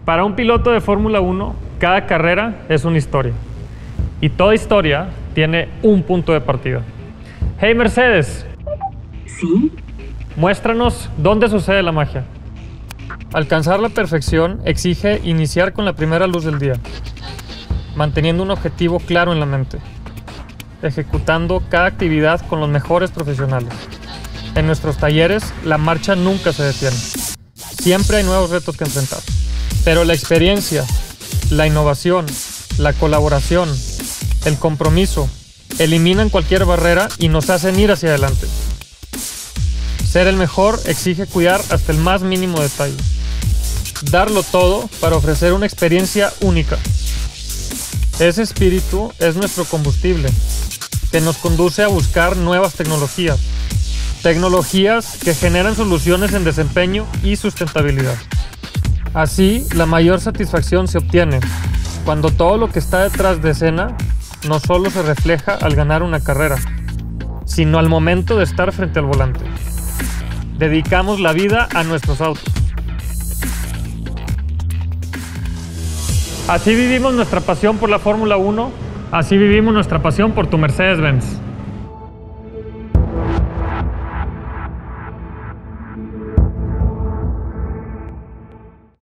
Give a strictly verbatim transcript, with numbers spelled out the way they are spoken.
Para un piloto de Fórmula uno, cada carrera es una historia. Y toda historia tiene un punto de partida. Hey Mercedes. ¿Sí? Muéstranos dónde sucede la magia. Alcanzar la perfección exige iniciar con la primera luz del día, manteniendo un objetivo claro en la mente, ejecutando cada actividad con los mejores profesionales. En nuestros talleres, la marcha nunca se detiene. Siempre hay nuevos retos que enfrentar. Pero la experiencia, la innovación, la colaboración, el compromiso, eliminan cualquier barrera y nos hacen ir hacia adelante. Ser el mejor exige cuidar hasta el más mínimo detalle. Darlo todo para ofrecer una experiencia única. Ese espíritu es nuestro combustible, que nos conduce a buscar nuevas tecnologías. Tecnologías que generan soluciones en desempeño y sustentabilidad. Así, la mayor satisfacción se obtiene cuando todo lo que está detrás de escena no solo se refleja al ganar una carrera, sino al momento de estar frente al volante. Dedicamos la vida a nuestros autos. Así vivimos nuestra pasión por la Fórmula uno, así vivimos nuestra pasión por tu Mercedes-Benz.